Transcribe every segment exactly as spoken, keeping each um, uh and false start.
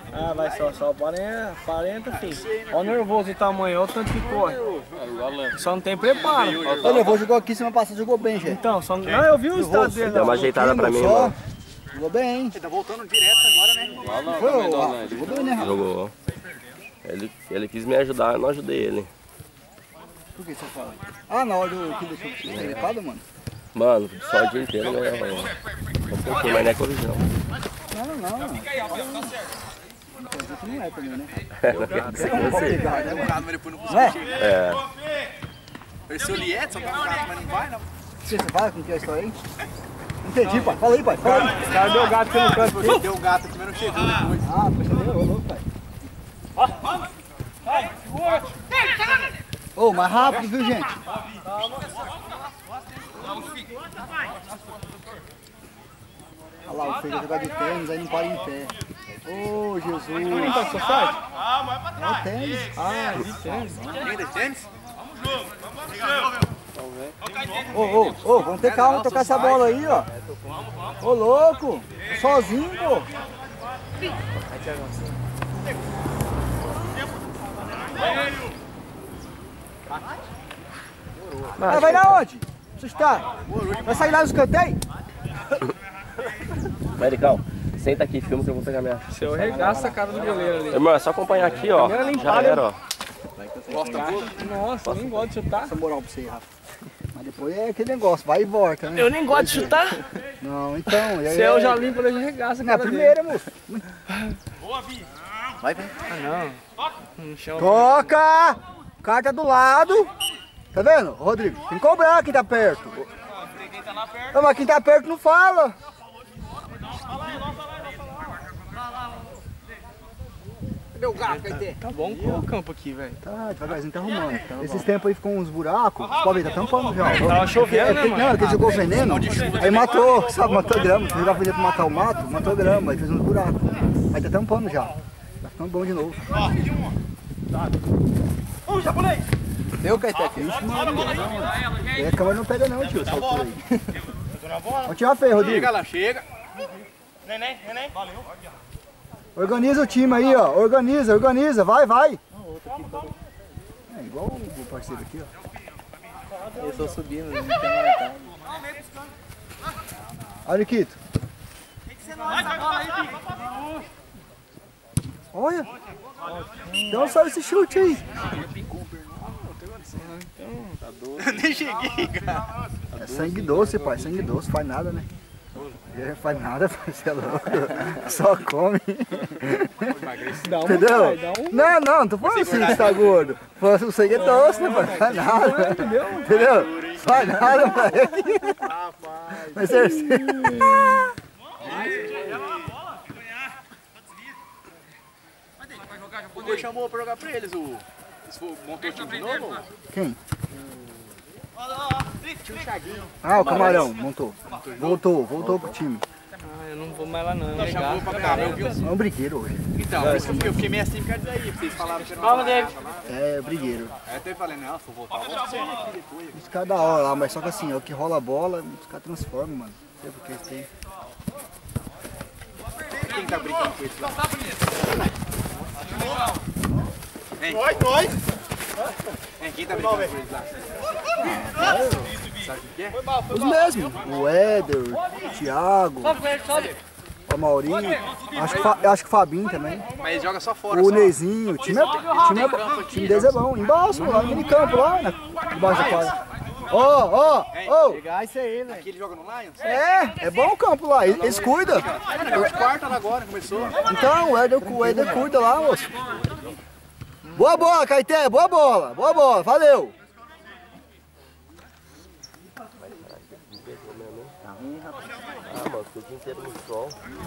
Ah, vai só, só quarenta, filho. Olha o nervoso e tamanho, olha o tanto que corre. Só não tem preparo. Ele levou, jogou aqui, semana passada jogou bem, gente. Então, só não... não, eu vi o estado dele. Deu uma ajeitada pra mim, mano. Jogou bem, hein? Ele tá voltando direto agora, né? Não, não, Foi, não, não, jogou bem, né, Rafa? Jogou. Ele, ele quis me ajudar, eu não ajudei ele. Por que você fala? Ah, na hora do que deixou você gripado, mano? Mano, só o dia inteiro, né? Um pouquinho, mas não é corujão. Não, não, não. Fica aí, Abel, tá certo. Não é também, né? Eu quero dizer que eu sei. É. Pareceu o Liet, só tá no gato, mas não vai, não. Você fala com que é a história aí? Entendi, pai. Fala aí, pai. Fala aí. O cara deu gato aqui no canto. Você deu o gato aqui, mas não chegou depois. Ah, pois você deu, ô louco, pai. Ó, vai, segura. Ô, mais rápido, viu, gente? Olha lá, o filho vai jogar de tênis, aí não para em pé. Ô, oh, Jesus. Quem tá com seu site? É o tênis. Ah, de tênis. Quem de tênis? Ô, ô, ô, vamos ter calma, tocar essa bola aí, ó. Ô, louco. Sozinho, pô. Mas vai na onde? Você está? Vai sair lá no escanteio? Maricão, senta aqui, filma que eu vou pegar minha... Se eu regaço a cara do goleiro ali. Irmão, é só acompanhar aqui, ó. Já era, ó. Gosta muito? Nossa, eu nem gosto de chutar. Essa moral pra você, Rafa. Mas depois é aquele negócio, vai e volta, né? Eu nem gosto de chutar. Não, então... Se eu já limpo, ele já regaça a Na cara primeira, moço. Boa, Vi. Vai, vem. Ah, não. No chão. Toca! Carta do lado. Tá vendo, Rodrigo? Tem que cobrar quem tá perto. Não, mas quem tá perto não fala. Cadê o gato, Caetê? Tá bom com o campo aqui, velho. Tá, devagarzinho tá arrumando. Esses tempos aí ficou uns buracos. Pode ver, tá tampando já. Tava chovendo, né, É, mano? não, ele jogou veneno, aí matou, sabe, matou grama. Ele já fazia pra matar o mato, matou grama, aí fez uns buracos. Aí tá tampando já. Tá ficando bom de novo. Ô, japonês! Deu, Caetê, aqui. Ixi, mano. E a câmera não pega não, tio, essa altura aí. Vamos tirar feio, Rodrigo. Chega lá, chega. Neném, neném. Valeu. Organiza o time aí, ó. Organiza, organiza. Vai, vai. É igual o parceiro aqui, ó. Eu tô subindo, não tem marcado. Olha, Quito. Olha. Então sai esse chute aí. Nem cheguei, cara. É sangue doce, pai. Sangue doce. Faz nada, né? É, faz nada, pai. Você é louco. Só come. Dá uma, Entendeu? pai, dá um... Não, não. Não tô falando assim que você tá gordo. Falando o sangue é doce, né, pai? Faz nada. Entendeu? Entendeu? Faz nada, pai. Mas é assim. O Goi chamou pra jogar pra eles, o... Montou o time de novo? Quem? Ah, o Camarão, montou. Voltou, voltou pro time. Ah, eu não vou mais lá não, é Chamou legal. pra cá, eu vi É um brigueiro hoje. Então, por isso que eu fiquei- eu fiquei meio assim por causa daí, vocês falaram que era Fala, uma David. É, brigueiro. Aí eu até falei, não, se eu voltar, eu vou pra você aqui depois. Os caras da hora lá, mas só que assim, é o que rola a bola, os caras transformam, mano. Não sei porque tem. Quem tá brincando com isso lá? Vem. Nós, nós. Vem, quem tá brincando com eles lá? Sabe o que é? Os mesmos. O Éder, o Thiago, o Maurinho. Acho que, Fa- acho que o Fabinho também. Mas ele joga só fora, O só. Nezinho. O time é, o time é bom. O time deles é bom. Embaixo, lá no mini campo, lá na, debaixo da quadra. Ó, ó, ó. Pegar isso aí, velho. Aqui ele joga no Lions? É, é bom o campo lá. Eles cuidam. É, negócio de quarta lá agora, começou. Então, o Éder, o Éder cuida lá, moço. Boa bola, Caeté, boa bola, boa bola, valeu. Ah, mano, fiquei o dia inteiro no sol.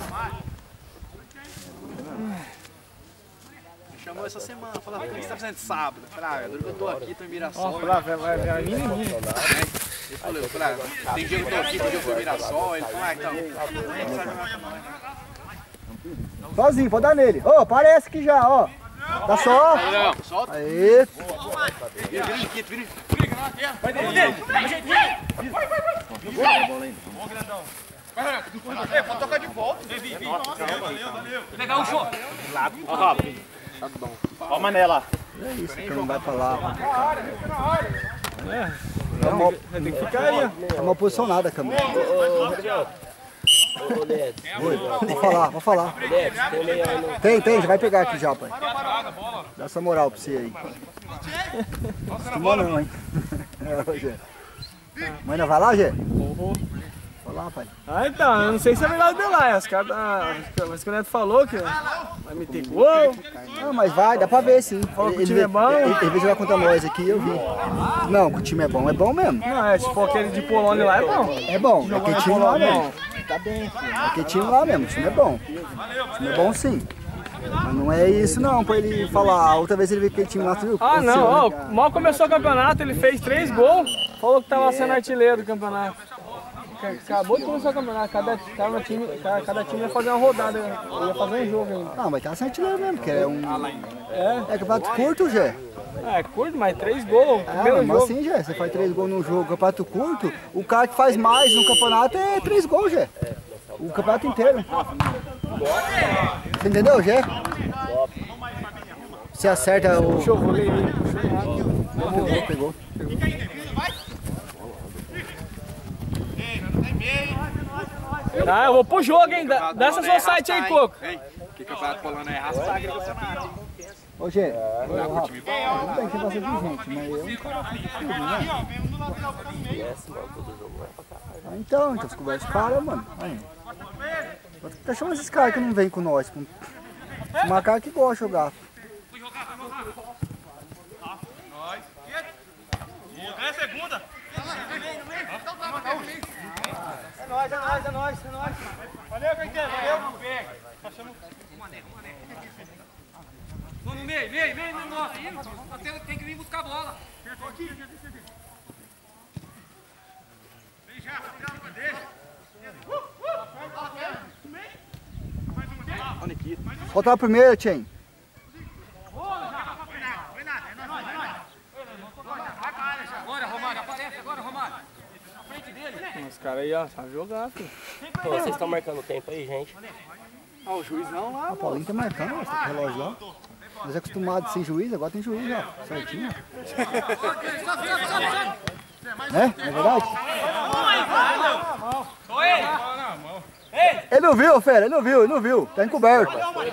Me chamou essa semana, falou, o que você tá fazendo sábado? Eu falei, ah, eu tô aqui, tô em Mirassol. Ó, lá, vai, vai, vai, vai, menininho. Ele falou, eu falei, ah, tem dia que eu tô aqui, tem dia que eu tô em Mirassol. Ele falou, ah, então, nem precisa jogar com nós. Sozinho, pode dar nele. Ô, aparece aqui já, ó. Dá só. Não, solta. Aê. Vira, vira aqui, vira. Vai dele. Vai, vai, vai. É, pode tocar de volta. Pegar o show. Ó, Rafa. Tá bom. Ó, Mané lá. É isso, que não vai pra lá. É. Vai ter que ficar aí, ó. Tá mal posicionada a câmera. Ô, Rodrigo. Ô, Neto. Oi, vou falar, vou falar. Neto, tem meia aí, não? Tem, tem, já vai pegar aqui já, pai. Dá essa moral pra você aí. Estimou não, hein? É, Gê. Mas não vai lá, Gê? Vou. Vai lá, pai. Ah, então, eu não sei se é melhor de lá. Os caras tá... Mas que o Neto falou que vai meter gol. Não, mas vai, dá pra ver sim. Falou que o time é bom. Ele, ele veio jogar contra nós aqui, eu vi. Não, que o time é bom, é bom mesmo. Não, é, se for aquele de Polônia lá, é bom. É bom, é aquele time lá mesmo. Tá bem, filho. É aquele time lá mesmo, o time é bom. O time é bom sim. Mas não é isso não, pra ele falar. A outra vez ele veio aquele time lá, tu viu? Ah, não, ó, né? mal começou o campeonato, ele fez três gols, falou que tava sendo artilheiro do campeonato. Acabou de começar o campeonato, cada, cada, time, cada, cada time ia fazer uma rodada, ia fazer um jogo ainda. Não, mas tá sem artilheiro mesmo, que é um... É, É campeonato curto, Gé. é curto, mas três gols, Ah, primeiro mas jogo. assim, Gé, você faz três gols num jogo, campeonato curto, o cara que faz mais no campeonato é três gols, Gé. O campeonato inteiro. Você entendeu, Gé? Você acerta o... Puxou o vôlei aí. Pegou, pegou. Ah, eu vou pro jogo, hein? Dá dá essa sua site aí, Coco. Que campeonato polonês é arrastar, que campeonato. Ô, Gê, ô, Rafa, tudo bem que você de gente, mas eu não quero tudo, né? Ah, então, então você conversa com os caras, mano. Aí. Tá chamando esses caras que não vêm com nós. Com... Uma cara que gosta de jogar. É segunda. É nóis, é nóis, é nóis, é nóis. Valeu, Caetano. Valeu. Vamos no meio, meio, meio, meio, nossa. Tem, tem que vir buscar a bola. Vem já, deixa. Falta a primeira, Tchen. Agora, Romário, aparece agora, Romário. Na frente dele. Os caras aí, ó, sabe jogar, filho. Pô, vocês estão marcando o tempo aí, gente? Ah, o juizão lá, A Paulinho tá marcando, ó, esse relógio lá. Nós é acostumado sem juiz, agora tem juiz, ó. Certinho. Né? Não é verdade? Ele não viu, fera, ele não viu, ele não viu. Tá encoberto.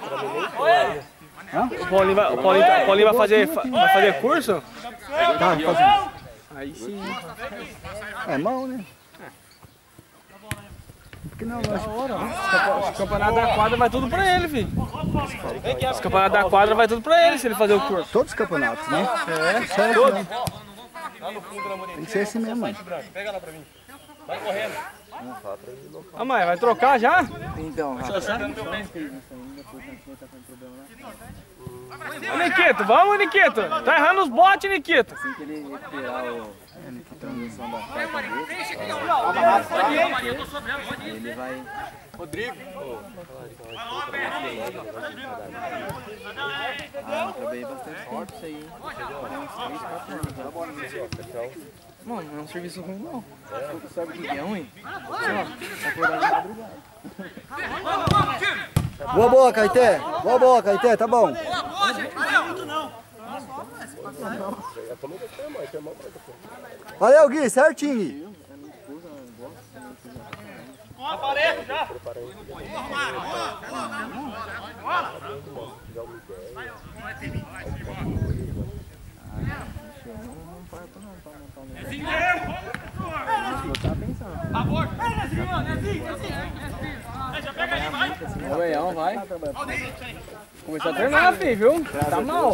O Paulinho vai, o Paulinho, o Paulinho vai, fazer, vai fazer curso? Tá, fazendo. Aí sim. É mão, né? Porque não, nós... Os campeonatos da quadra vai tudo pra ele, filho. Os campeonatos da quadra vai tudo pra ele se ele fazer o curso. Todos os campeonatos, né? É, certo, né? Tem que ser assim mesmo, mano. Pega lá pra mim. Vai correndo. Ah, mãe, vai trocar já? Então, Ô, Nikito, vamos, Nikito. Tá errando os botes, Nikito. assim que ele tirar o... transmissão da carta dele, Eu tô sobrando, pode ir. ele vai... Rodrigo. Ah, eu trabalhei bastante forte isso aí. Mano, não é um serviço ruim não. Você sabe o que é ruim? Boa, boa, Caeté. Boa, boa, Caeté, tá bom. Valeu, Gui, certinho, Gui. Aparece já. O Leão vai. Começou a treinar, filho, viu? Tá mal.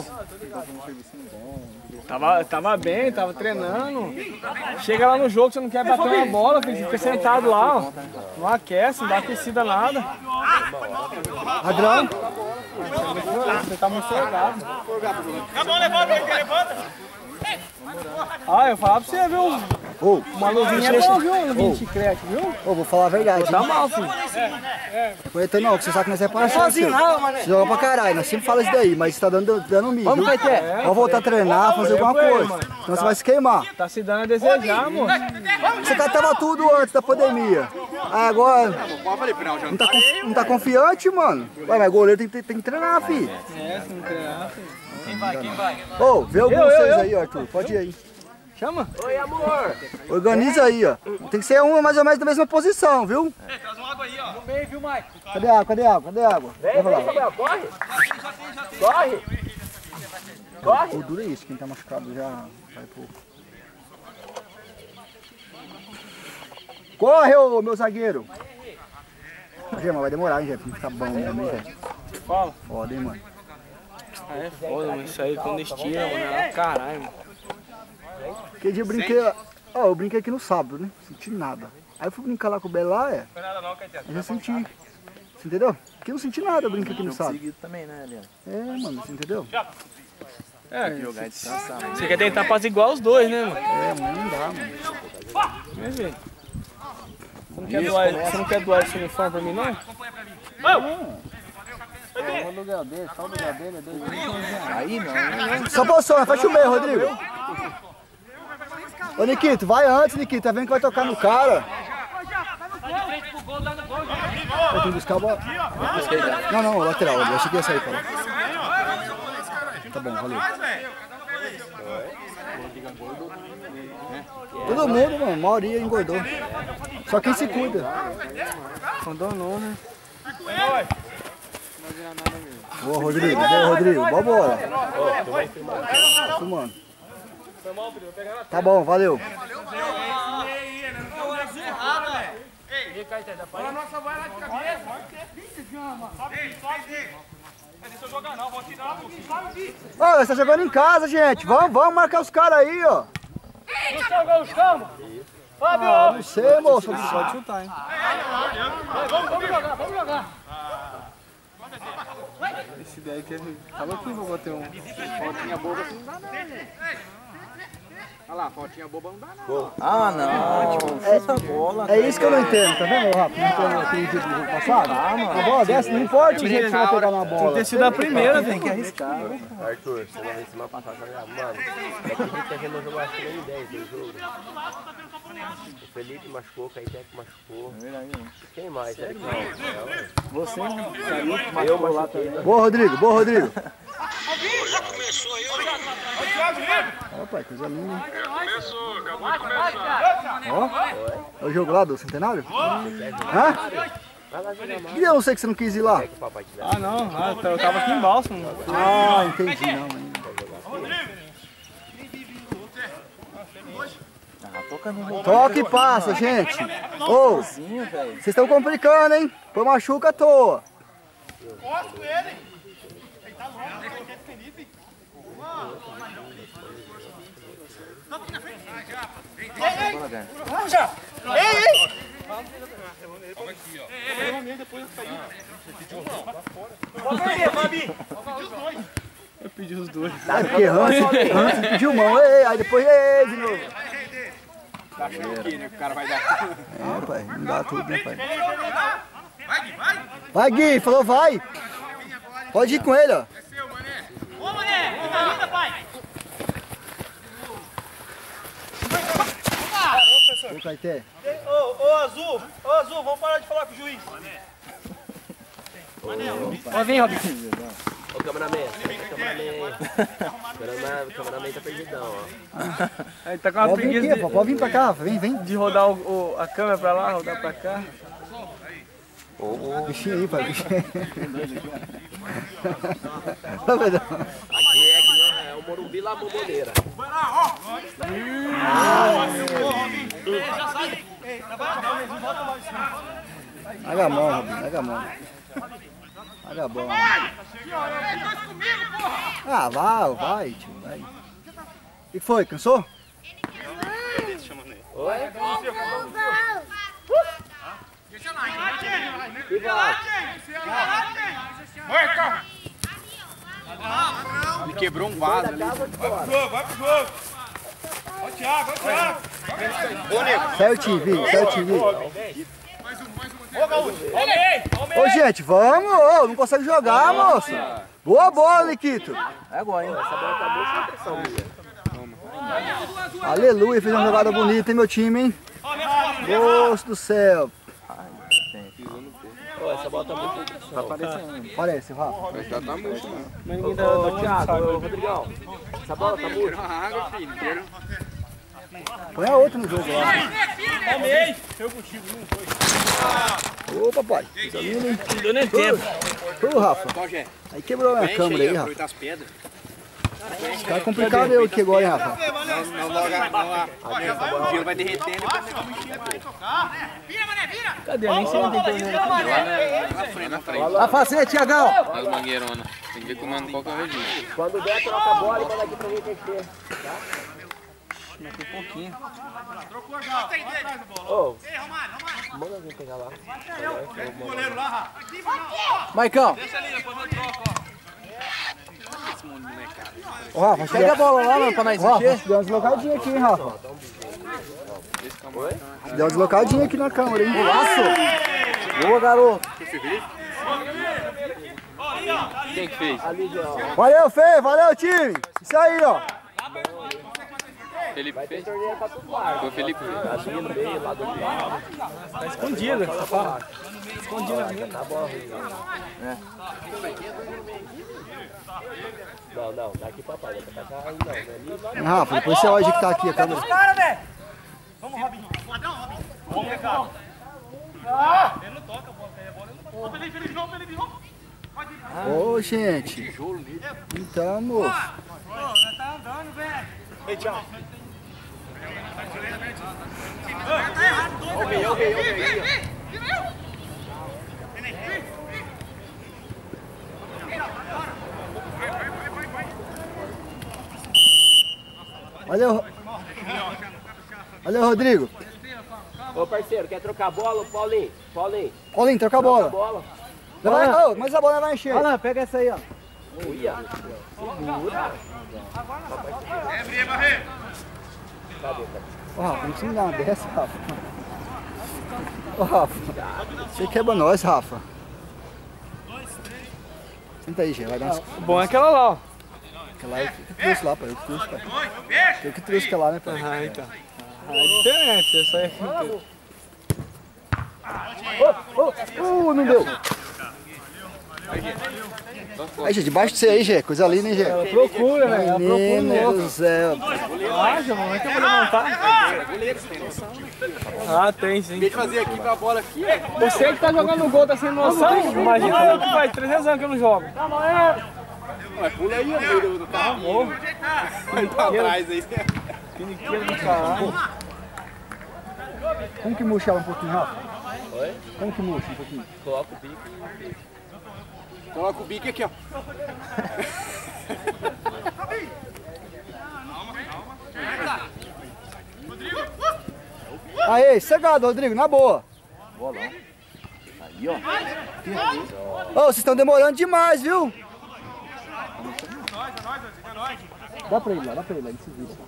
Tava, tava bem, tava treinando. Chega lá no jogo, você não quer bater uma bola, filho. Você fica sentado lá, ó. Não aquece, não dá aquecida nada. Padrão. Você tá muito folgado. Acabou, levanta aí, levanta. Ah, eu falava pra você, viu? Ô, Uma luvinha é bom, viu? Uma luvinha de chiclete, viu? ô, vou falar a verdade. Tá mal, filho. Coetê não, que você sabe que nós é parceiro. Você joga pra caralho, nós sempre falamos isso daí, mas você tá dando, dando milho. Vamos, Caeté. Vamos voltar a treinar, fazer alguma coisa. Senão você vai se queimar. Tá se dando a desejar, amor. Você catava tudo antes da pandemia. Ah, agora. Eu falei, não, já Não tá, confi- não tá confiante, mano? Ué, mas goleiro tem, que- tem que treinar, filho. É, se não treinar, filho. Quem vai, quem vai? Ô, vê algum de Eu, eu, vocês eu. aí, Arthur. Pode ir aí. Chama. Organiza aí, ó. Tem que ser uma mais ou menos da mesma posição, viu? Ei, traz uma água aí, ó. No meio, viu, Mike? Cadê a água? Cadê a água? Cadê a água? Leva lá. Corre. Já tem, já tem. Corre. Corre. Pô, dura isso. Quem tá machucado já vai pouco. Corre, ô meu zagueiro. Gente, mas vai demorar, hein, gente? Pra ficar bom mesmo, hein, gente? Fala. Foda, hein, mano. Ah, é foda, mano. Isso aí quando estira, mano. É caralho, mano. Aquele dia eu brinquei. Ó, eu brinquei aqui no sábado, né? Senti nada. Aí eu fui brincar lá com o Belá, é. Não nada não, Caetano. Aí já senti. Você entendeu? Porque eu não senti nada, eu brinquei aqui no sábado. Seguido também, né, Leandro? É, mano, você entendeu? É, Jogar e descansar, mano. você quer tentar fazer igual os dois, né, mano? É, mas não dá, mano. Mas, velho. Você não quer doar, você não quer doar esse uniforme pra mim, não? Só o lugar dele, só o lugar dele, é dois Aí não. Só posição, fecha o meio, Rodrigo. Ô, Nikito, vai antes, Nikito. Tá vendo que vai tocar no cara? Tá de frente pro gol, dá no gol. Eu tenho que buscar a bola. Não, não, lateral. Eu achei que ia sair, cara. Tá bom, valeu. Todo mundo, mano, a maioria engordou. Só quem se cuida. Abandonou, né? Boa, Rodrigo. Boa, Rodrigo. Boa bola. Mano. Tá bom, valeu. Olha a nossa vai lá de cabeça. Sobe, sobe. Deixa eu jogar não, vou tirar. Ó, você tá jogando em casa, gente. Vamos, vamos marcar os caras aí, ó. Não chegou os campos? Fábio! Ah, não sei, moço. Pode chutar, hein? Vamos, vamos jogar, vamos jogar. Esse daí que ele falou que vou bater um. Faltinha boba assim não dá não, né? Olha lá, faltinha boba não dá não. Ah, não. Essa bola. É isso que eu não entendo, tá vendo, Rafa? Não entendo aquele dia do jogo passado? A bola dessa, não importa o jeito que você vai pegar na Tem que bola. ter sido a primeira, tem que arriscar. Arthur, você vai semana passada, mano, é que a gente a gente não jogou acho que nem dez do jogo. O Felipe machucou, o Caetano machucou. Quem mais? Sério? Você não saiu, Eu machuquei. Boa, Rodrigo, boa, Rodrigo. Já começou aí, Ó, pai, coisa linda, hein? já começou, acabou de começar. Ó, é o jogo lá do Centenário? Hã? E eu não sei que você não quis ir lá. Ah, não, ah, eu tava aqui em Bálsamo. Ah, entendi, não, ainda. Toca e passa, gente. Ô, vocês estão complicando, hein? Foi machuca à toa. Eu pedi os dois. É porque antes, antes pediu mão, ei, aí depois ei, de novo. Tá achando que né, o cara vai dar. É, pai, não dá tudo, né, pai? Vai, Gui, vai. Vai, Gui, falou vai. Pode ir com ele, ó. Ô, Mané, linda, linda, pai. Ô, Caeté. Ô, ô, Azul, ô, Azul, vamos parar de falar com o juiz. Ó, vem, Robinho. Ô, cameraman, cameraman. Cameraman, cameraman tá perdidão, ó. Aí tá com uma Pode vir preguiça aqui, pô, pode vir pra cá, vem, vem. de, de rodar o, o- a câmera pra lá, rodar pra cá. Bichinho aí, pai, bichinho. Tá vendo? Aqui é que não é o Morumbi lá, bomboneira. Larga a mão, Robinho, larga a mão. Larga a bola. Ah, vai, vai, tio, vai. O que foi, cansou? Ele quebrou um vaso ali. Vai pro jogo, vai pro jogo. Ó o Thiago, ó o Thiago. Certinho, Vi, certinho, Vi. Ô, Gaúcho. Ô, gente, vamos, ô, não consegue jogar, moço. Boa bola, Nikito. É agora, hein? Essa bola tá boa sem pressão, minha. Aleluia, fez uma jogada bonita, hein, meu time, hein? Nossa do céu. essa bola tá muito Tá aparecendo. Parece, Rafa. Mas tá na murcha, não. Mas ninguém Ô, dá ô, Thiago, ô, Rodrigão, essa bola tá murcha. água, filho. Põe a outra no jogo lá. Amei! Eu contigo, não foi. Ô, papai. Coisa linda, hein? Não deu nem tempo. Ô, Rafa. Qual é? Aí quebrou a minha câmera aí, Rafa. Aproveitar as pedras. Tá complicado eu aqui agora, hein, Rafa. Não, não, logo, não, o gelo vai derretendo e depois você vai mexer. Cadê? Nem sei onde tem que Na frente, na frente. A facete, Tiagão. As mangueironas. Tem que ver comando qual que é o registro. Quando der, troca a bola e manda aqui pra gente encher. um pouquinho. Trocou já. Tem dele. Ô, Ei, Romário, Romário. manda alguém pegar lá. Pega o goleiro lá, Rafa. Aqui, mano. Maicão. Deixa ali, depois eu troco, ó. Ô, Rafa, Pega a bola lá, mano, pra nós Rafa, encher. deu uma deslocadinha aqui, hein, Rafa. Deu uma deslocadinha aqui na câmera, hein. Laço. Boa, garoto. Quem que fez? Valeu, Fê. Valeu, time. Isso aí, ó. Felipe fez? Torneio pra todo lado. Foi o Felipe que fez. Ali no meio, lá do meio. Tá escondido, essa fala. Escondido ali. Tá bom, Não, não, daqui pra cá, daqui pra cá, não, não é ali. Rafa, depois você olha que tá aqui a câmera. Cara, velho. Vamos, Robinho. Padrão, Robinho. Vamos, Ricardo. Ele não toca a bola, a bola ele não toca. Ô, Felipe, Felipe, vamos, Felipe, vamos. Ô, gente. Então, moço. Pô, nós tá andando, velho. Ei, tchau. Tá errado, dois. Olha eu, olha eu, olha eu. Valeu. Valeu, Rodrigo. Ô, parceiro, quer trocar a bola? Paulinho, Paulinho. Paulinho, troca a Troca a bola. bola. Vai, oh, mas a bola vai encher. Olha lá, pega essa aí, ó. Uia. É, Bria, Barreiro. Ô, Rafa, não precisa me dar uma dessa, Rafa. Ô, Rafa, você quebra nós, Rafa. Senta aí, Gê, vai dar umas... O bom é aquela lá, ó. Aquela aí que trouxe lá, pai. Eu que trouxe, pai. Fecha. Eu que trouxe aquela lá, né, pai? Ah, então. Ah, é diferente, essa aí é... Ô, ô, ô, não deu. Aí, Gê, debaixo de você aí, Gê. Coisa linda, hein, Gê? Ela procura, velho. Ela procura Menino louco. do céu. Ah, João, como é que eu vou levantar? Ah, tem sim. Em vez de fazer aqui com a bola aqui, ó. Você que tá jogando gol, tá sem noção? Imagina eu que faz trezentos anos que eu não jogo. Ué, pula aí, ó, no meio do carro. Vai pra trás aí. Piniqueiro do caralho. Como que murcha ela um pouquinho, Rafa? Oi? Como que murcha um pouquinho? Coloca o bico e... Coloca o bico aqui, ó. Aí, cegado, Rodrigo, na boa. Boa lá. Aí, ó. Ô, vocês estão demorando demais, viu? Dá pra ele lá, dá pra ele lá, ele se vira.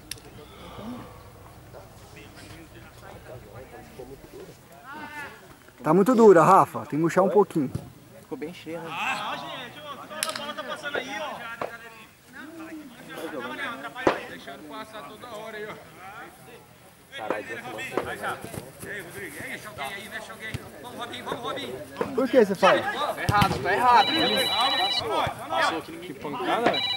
Tá muito dura, Rafa, tem que murchar um pouquinho. Ficou bem cheio, né? Ah, gente, a bola tá passando aí, ó. Deixando passar toda hora aí, ó. Caralho, deu uma cena. Ei, Rodrigo, deixa alguém aí, deixa alguém. Vamos, Robinho, vamos, Robinho. Por que você faz? Tá errado, tá errado. Passou. Passou aqui, ninguém... Que pancada, velho.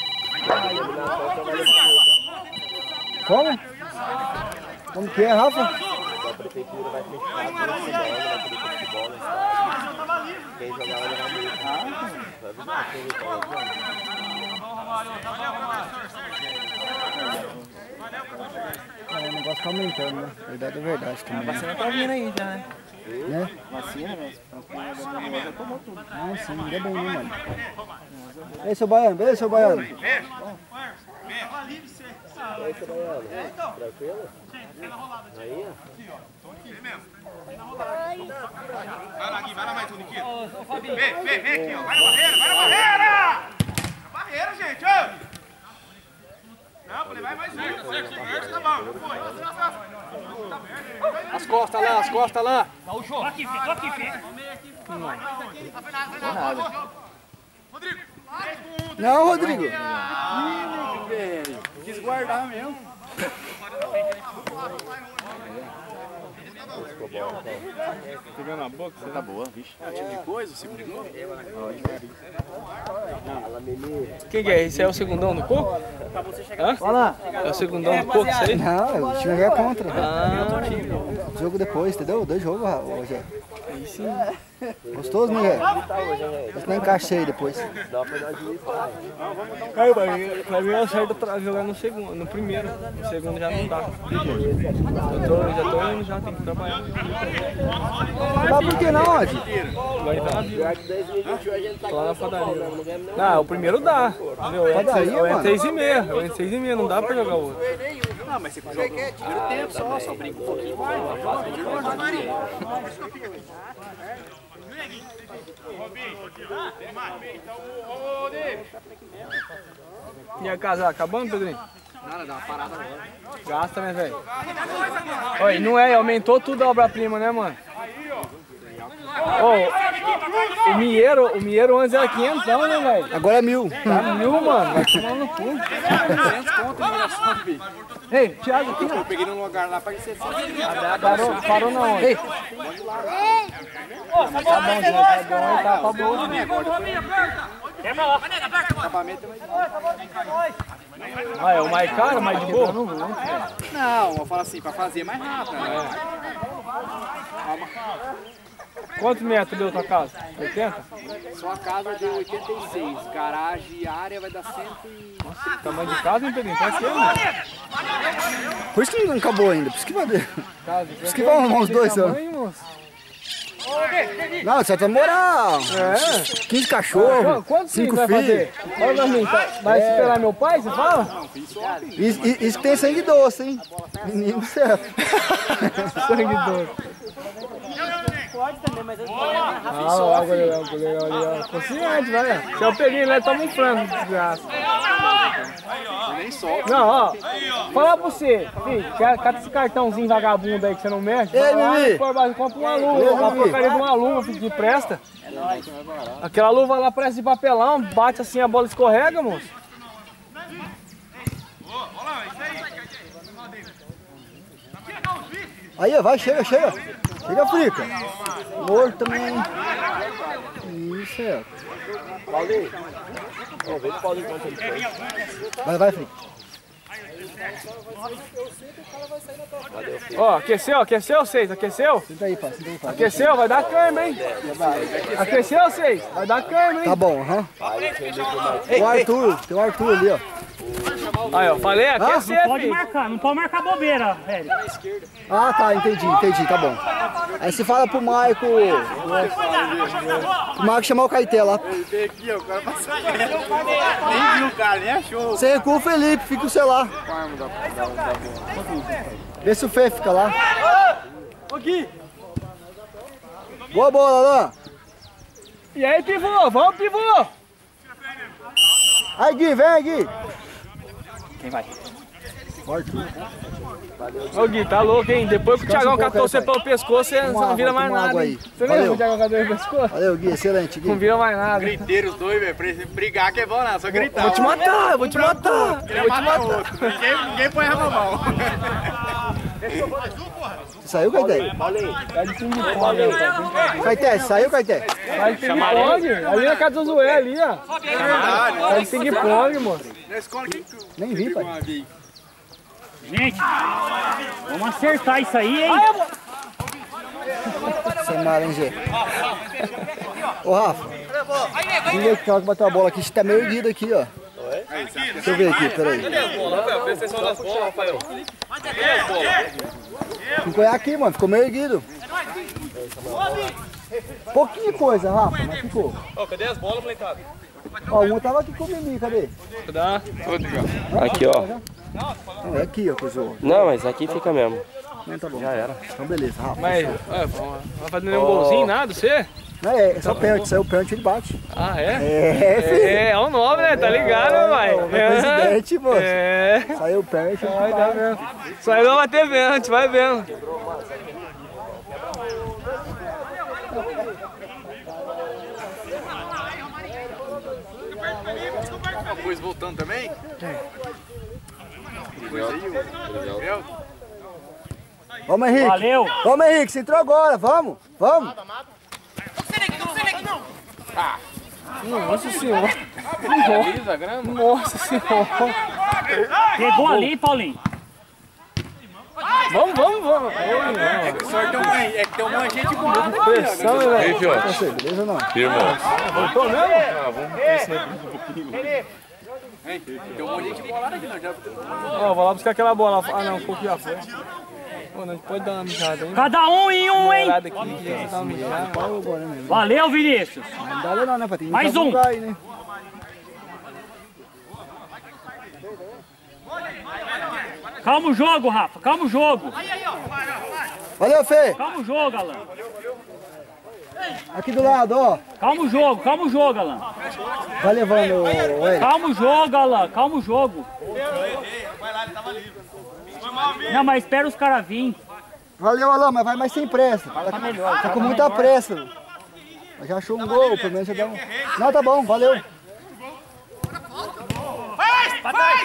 Como? Como que é, Rafa? A prefeitura vai fechar toda semana, vai poder ter futebol no estádio. Quem jogar vai levar muito. Vai avisar quem É, o negócio tá aumentando, né? Verdade é verdade também. A vacina tá vindo aí já, né? Né? Vacina, né? Já tomou tudo. Ah, sim, ainda bem, né, mano? E aí, seu Baiano, beleza, seu Baiano? Aí, seu Baiano. Tranquilo? Aí, ó. Vai lá, Gui, vai lá mais um, Nikita. Vem, vem, vem aqui, ó. Vai na barreira, vai na barreira! Na barreira, gente, ô! Não, falei, vai mais um. Tá bom, foi. As costas lá, as costas lá. Tô aqui, filho, tô aqui, filho. Rodrigo, Não, Rodrigo. Quis guardar mesmo. Pegando a boca, você tá boa, vixe. É o tipo de coisa, o segundo de novo? Quem que é? Esse é o segundão do coco? Hã? Olha lá. É o segundão do coco, isso aí? Não, o time é contra. Ah, Jogo depois, entendeu? Dois jogos, hoje. aí sim. Gostoso, né, velho? Mas não encaixei depois. Aí, vai, vai vir a certa pra jogar no segundo, no primeiro. No segundo já não dá. Eu tô, já tô indo, já tem que trabalhar. Mas por que não, Adi? Vai entrar na vila. Tô lá na padaria. Ah, o primeiro dá. Entendeu? Eu entro Padaria, eu entro mano? seis e meia. Eu entro seis e meia, não dá pra jogar o outro. Não, mas você joga no primeiro tempo só, só brinca um pouquinho. Vai, vai, E a casa acabando, Pedrinho? Nada, dá uma parada agora. Gasta, né, velho? Olha, não é, aumentou tudo a obra-prima, né, mano? Ô, o Mieiro, o Mieiro antes era quinhentos, né, velho? Agora é mil. Tá mil, mano. Vai tomar no cu. duzentos conto, mineração, filho. Ei, Thiago, aqui, Eu peguei num lugar lá, paguei setecentos. Parou, parou na onde? Ei. Tá bom, gente, tá bom, tá, tá bom. Acabamento é mais... Ah, é o mais caro, mais de boa? Não, eu falo assim, pra fazer mais rápido. Né? Quantos metros deu tua casa? oitenta? Sua casa deu oitenta e seis, garagem e área vai dar cento e... Tamanho de casa, hein, Pedrinho? Tá cedo, mano. Por isso que não acabou ainda. Por isso que vai. Casa, Por isso que vão arrumar uns dois anos. Não, você vai morar. É. quinze cachorros, Quantos cinco filhos vai filhos. fazer? Fala pra mim, tá- vai esperar meu pai, você fala? Isso, isso que tem sangue doce, hein? Menino do céu. Sangue doce. Ah, lá, o goleirão, o goleirão ali, ó. Consciente, vai. Se eu peguei ele, toma um frango, desgraça. Nem solta. Não, ó. Falar pra você, filho, cata esse cartãozinho vagabundo aí que você não mexe. Ei, vai lá, Mimi. pô, vai, compra uma luva, Ei, uma Mimi. porcaria de uma luva, filho, que presta. Aquela luva lá parece de papelão, bate assim, a bola escorrega, moço. Aí, ó, vai, chega, chega. Chega, Frica. Morto também. Isso, é. Paulinho. Vamos ver se o Paulinho quanto ele fez. Vai, vai, Frica. Ó, aqueceu, aqueceu, seis, aqueceu? Senta aí, pá, senta aí, pá. Aqueceu, vai dar câimbra, hein? Aqueceu, seis, vai dar câimbra, hein? Tá bom, aham. O Arthur, tem o Arthur ali, ó. Aí, ó, falei, aquecer, Não pode filho. marcar, não pode marcar bobeira, velho. Ah, tá, entendi, entendi, tá bom. Aí você fala pro Maico. Pro Maico chamar o Caeté lá. Tem aqui, ó, o cara passou. Nem viu o cara, nem achou. Você recua o Felipe, fica o celular. Vê se o Fê fica lá. Aqui. Boa bola, Alain. E aí, pivô, vamos, pivô. Aí, Gui, vem, Gui. Quem vai? O Arthur. Ô, Gui, tá louco, hein? Depois que o Descansa Thiagão um pouco catou aí, você pai. pelo pescoço, você Toma não água, vira mais toma nada. água hein? aí. Você lembra Valeu. que o Thiagão catou ele pelo pescoço? Valeu, Gui, excelente, Gui. Não vira mais nada. Griteiro os dois, velho. Pra brigar que é bom, não. Só gritar. Vou te matar, eu vou te matar. Eu vou te matar. Ninguém, ninguém põe a mão. Você saiu, Caeté? Tá de ping-pong aí, tá? Caeté, saiu, Caeté? Tá de ping-pong, ali na casa do Zoé, ali, ó. Tá de ping-pong, moço. Na escola, quem que Nem vi, pai. uma vez? Gente, vamos acertar isso aí, hein? Sem laranja. Ô, Rafa. Ninguém que bateu a bola aqui, você tá meio erguido aqui, ó. Deixa eu ver aqui, peraí. Presta atenção nas bolas, Rafael. Ficou aqui, mano, ficou meio erguido. Pouquinha coisa, Rafa, mas ficou. Ó, cadê as bolas, molecada? Ó, um tava aqui com o Mimi, cadê? Dá. Aqui, ó. Não, é aqui, ó, coisa. Não, mas aqui fica mesmo. Não, tá bom. Já era. Então, beleza, Rafa. Mas, é, vai fazer nenhum golzinho, nada, você? Não, é, é só pênalti, saiu o pênalti, ele bate. Ah, é? É, filho. É, é o nove, né? Tá ligado, meu pai? É presidente, moço. É. Saiu o pênalti, ele Vai, tá bate. vendo. Só aí não vai ter vento, vai vendo. Depois voltando também? Depois aí, o Gabriel. Vamos, Henrique. Valeu. Vamos, Henrique, você entrou agora, vamos, vamos. Nossa senhora. Nossa senhora. Pegou ali, Paulinho. Vamos, vamos, vamos. É que sorte é um é que tem uma gente com nada aqui, Pressão, ó. velho. Você, beleza ou não? Irmão. Voltou mesmo? Tem um monte de gente bolada aqui, não. Já... Ó, vou lá buscar aquela bola. Ah, não, um pouco já foi. Pô, não pode dar uma mijada, hein? Cada um em um, hein? Olhada aqui, que já tá uma mijada. Valeu, Vinícius. Não dá não, né, Patinho? Mais um. Aí, né? Calma o jogo, Rafa. Calma o jogo. Valeu, Fê. Calma o jogo, Alan. Aqui do lado, ó. Calma o jogo. Calma o jogo, Alan. Vai levando o Hélio. Calma o jogo, Alan. Calma o jogo. Vai lá, ele tava livre. Não, mas espera os caras virem. Valeu, Alain, mas vai mais sem pressa. Tá, melhor. tá com muita pressa. Mas já achou um gol, pelo menos já dá um... Não, tá bom, valeu. Vai, vai!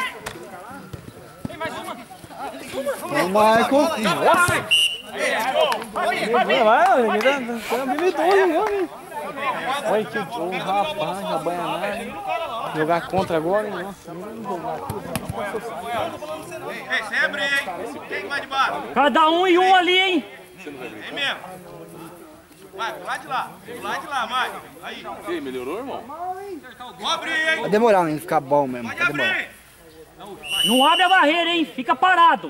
Vamos, Marco. Nossa! Vai, vai, vai. Tá habilidoso, hein? Olha que gol, rapaz, já banha nada, hein? Jogar contra agora, hein? Nossa, não jogar aqui. Ei, sempre, hein? Quem vai de baixo? Cada um e um ali, hein? Vem mesmo. Vai, do lado de lá. Do lado de lá, Mike. Aí. E aí, melhorou, irmão? Vou abrir, hein? Vai demorar, hein? Ficar bom mesmo. Pode Vai demorar. abrir. Não abre a barreira, hein? Fica parado.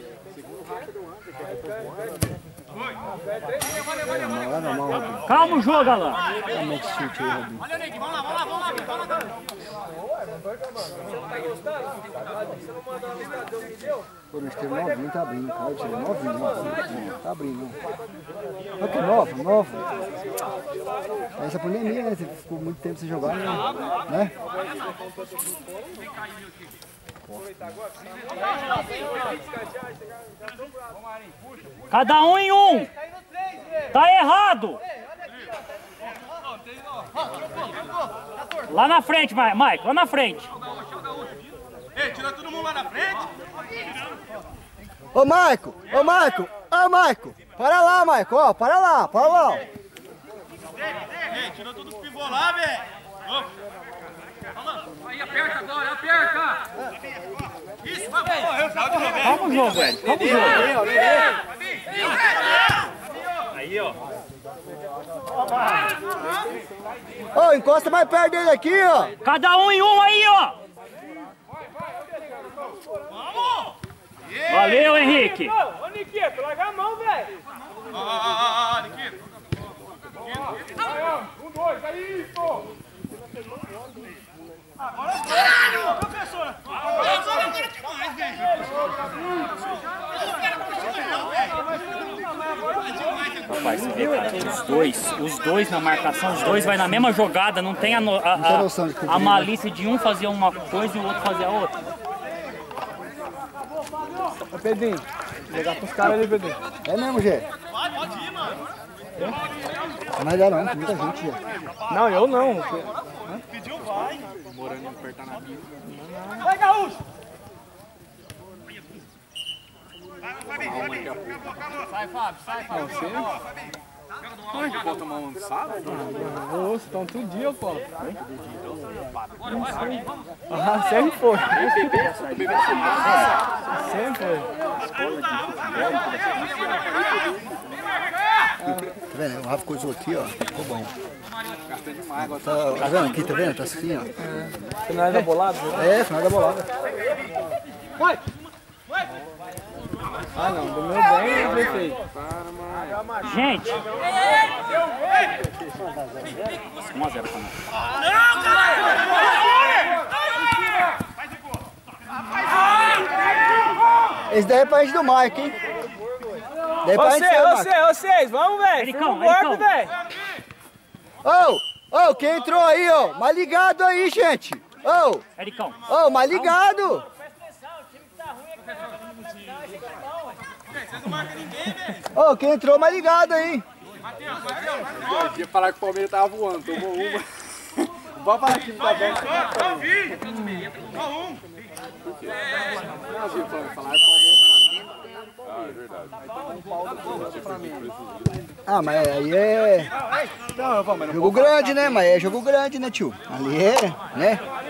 Não, não, não, não. Calma o jogo, Alan. Como é que chute aí, Robinho? Olha, Nick. Vamos lá, vamos lá, vamos lá. Vamos lá. Pô, nós temos novinho, tá abrindo, cara. Tira novinho, não. Tá abrindo, não. Olha que nova, nova. Essa pandemia, né? Você ficou muito tempo sem jogar, né? né? Cada um em um. Tá errado. Lá na frente, Mike. Lá na frente. Ei, tira todo mundo lá na frente. Ô, Maico! Ô, Maico! Ô, Maico! Para lá, Maico! Ó, para lá, para lá! Ei, tira todos os pivôs lá, velho. Aí, aperta agora, aperta. Isso, vai, vai, morreu. Calma o jogo, velho. Calma o jogo. Aí, ó. Ô, encosta mais perto dele aqui, ó! Cada um em um aí, ó. Valeu, Henrique. Ô, Niquito, larga a mão, velho. Ó, ó, ó, ó, Niquito. Um, dois, é isso. Agora sim, professora. Agora demais, Rapaz, você vê, cara, os dois, os dois na marcação, os dois vai na mesma jogada, não tem a, no- a, tem noção de que a, a malícia de um fazer uma coisa e o outro fazer a outra. Ô, Pedrinho, jogar pros caras ali, Pedrinho. É mesmo, Gê? Vai, pode ir, mano. Mas dá não, tem muita gente, Gê. Não, eu não. Pediu, vai. Vai, Gaúcho! Vai, Fabinho, Fabinho. Sai, Fábio, sai, Fábio. Pode tomar um lançado? Ô, vocês estão todo dia, pô. Ah, sempre foi. Sempre foi. Tá vendo? O Rafa coisou aqui, ó. Ficou bom. Tá, tá vendo aqui, tá vendo? Tá assim, ó. Você não é da bolada? É, final da bolada. Ah, não. Do meu bem, eu prefeito. Gente. um a zero pra nós. Não, caralho! Esse daí é pra gente do Mike, hein? Daí é pra gente Você, ser, Mike. você, vocês, vamos, velho. Ericão, Firma o corpo, Ericão. velho. Ô, ô, quem entrou aí, ó? Mais ligado aí, gente. Ô, Ericão. ô, mais ligado. Vocês não marcam ninguém, velho. Ô, quem entrou, mais ligado aí. Matheus, Matheus. Ia falar que o Palmeiras tava voando, tomou uma. Vamos falar que não tá bom. Só, só vi. Só um. Não, Gil, falar que o Palmeiras tava Ah, mas aí é... Jogo grande, né? Mas é jogo grande, né, tio? Ali é, né?